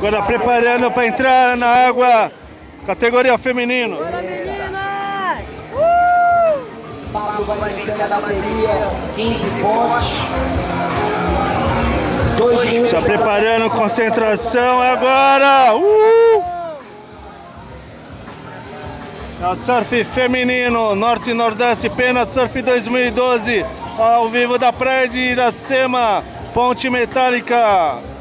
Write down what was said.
Agora preparando para entrar na água, categoria feminino. Bora, meninas! Pablo vai descendo a bateria, 15 pontos. 2 minutos. Já preparando, concentração agora! É o surf feminino, Norte e Nordeste, Pena Surf 2012, ao vivo da praia de Iracema, Ponte Metálica.